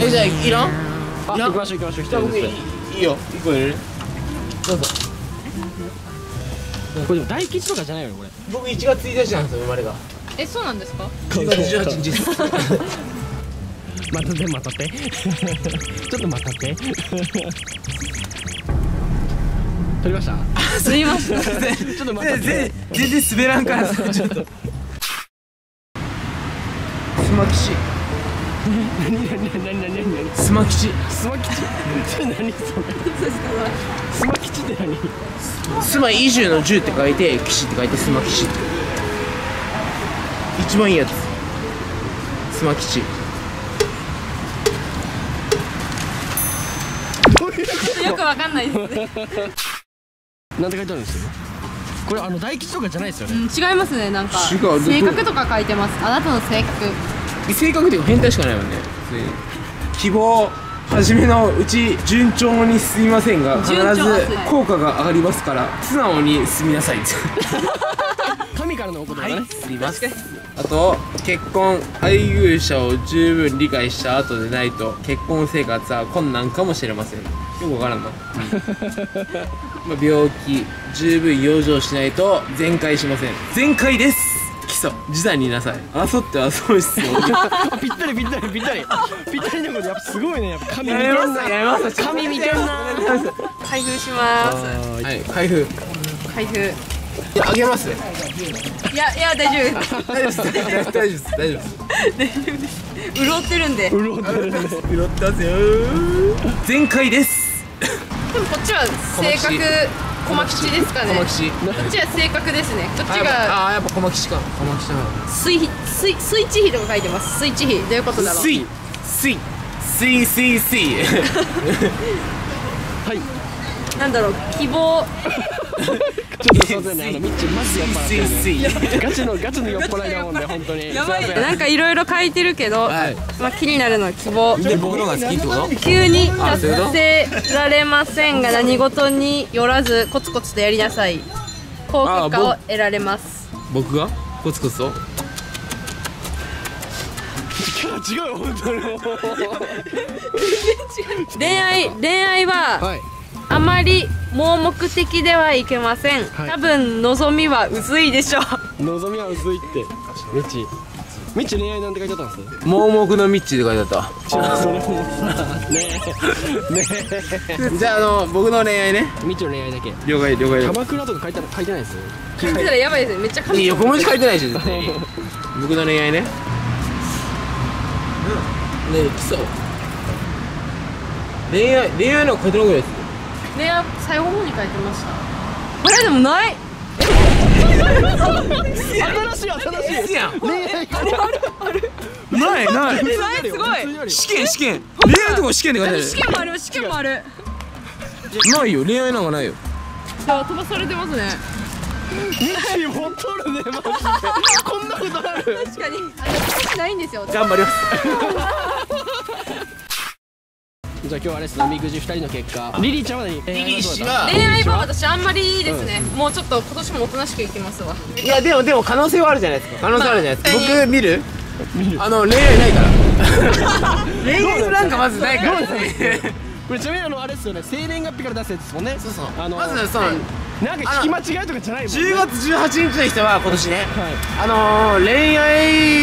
じゃあいらん？ 行きましょう行きましょう。 じゃあ僕いいよ、1個入れる？どうぞ。 これでも大吉とかじゃないよねこれ。 僕1月1日なんですよ、生まれが。 え、そうなんですか？ 1月18日です。 待って待ってちょっと待って取りました。 すいません。 ちょっと待って。 全然滑らんからさ、ちょっと。スマキチ。 何スマキチ。 スマ吉。それ何それ。スマ吉って何？ スマ移住の住って書いて、吉って書いてスマキチ。一番いいやつ。スマキチ。 よくわかんないですね。 なんて書いてあるんですよ。これ大吉とかじゃないですよね。 違いますね。なんか違う。 性格とか書いてます。あなたの性格。 性格っていうか変態しかないもんね。希望はじめのうち順調に進みませんが、必ず効果が上がりますから素直に進みなさい。 神からのお言葉ね。 すみません。あと結婚配偶者を十分理解した後でないと結婚生活は困難かもしれません。よくわからんな。まあ病気十分養生しないと全開しません。全開です。基礎示談になさい。争っては損失を。 ぴったりぴったりぴったりぴったりのことやっぱすごいね。やっぱ神見てんな。 やめます。 神見てんな。 開封します。 はい、開封。 開封。 いや、あげます。 いや大丈夫です。 大丈夫です。大丈夫です。大丈夫です。 潤ってるんで。 潤ってるね。 拾ったぜよ。全開です。 でもこっちは性格駒吉ですかね。 駒吉。 こっちは性格ですね。こっちがやっぱ駒吉か。駒吉だ。 スイッチ比とか書いてます。スイッチ比どういうことだろう。 スイ。 はい。 なんだろう、希望。 ちょっとすいませんね。ミッチマジで酔っ払ってるね。ガチの酔っ払いだもんね本当に。 やばい。なんかいろいろ書いてるけど、まあ気になるのは希望。 で僕のが好きってこと？ 急に達成られませんが何事によらずコツコツとやりなさい。高結果を得られます。 僕がコツコツと？ 違うよ本当に。 恋愛はあまり盲目的ではいけません。多分望みは薄いでしょう。 望みは薄いって。ミッチ恋愛なんて書いてあったんです？ 盲目のミッチって書いてあった。 それもさねえ。 じゃあ僕の恋愛ね。 ミッチの恋愛だけ。 了解。 鎌倉とか書いてないですよ。 聞いてたらやばいですね。めっちゃいい横文字書いてないし。僕の恋愛ね。ねえ、基礎。恋愛の書いてないぐらいです。 恋愛最後の方に書いてました。これでもない。 新しい。 やん。 恋愛ない。 すごい。 試験。恋愛とか試験で書いてある。 試験もある。 ないよ。恋愛なんかないよ。 じゃあ飛ばされてますね。 ミッチも取るねマジで。こんなことある？ 確かに。ないんですよ。 頑張ります。 じゃあ今日はあれですね、おみくじ2人の結果。リリーちゃんは何？ リリー氏は恋愛は私あんまりですね。もうちょっと今年もおとなしくいきますわ。 いやでも可能性はあるじゃないですか。可能性あるじゃないですか。僕見る？恋愛ないから。恋愛なんかまずないから。 これちなみにあれですよね、生年月日から出すやつですもんね。 そう。 まずなんか聞き間違いとかじゃないもんね。 10月18日の人は今年ね。恋愛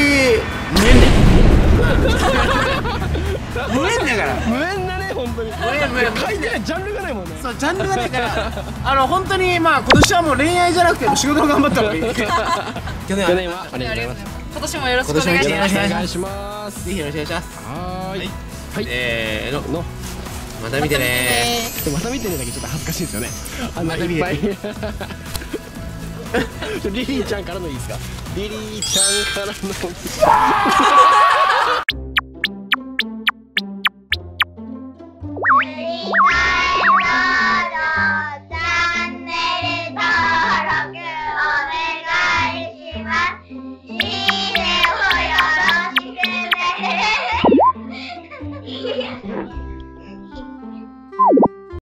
無縁だから。 無縁だね本当に。書いてないジャンルがないもんね。 そうジャンルがないから本当に今年はもう恋愛じゃなくて仕事を頑張った方がいい。去年はありがとうございます。今年もよろしくお願いします。 お願いします。 ぜひよろしくお願いします。 はい。 また見てね。 また見てねだけちょっと恥ずかしいですよね。 また見てね。 リリーちゃんからのいいですか？リリーちゃんからの。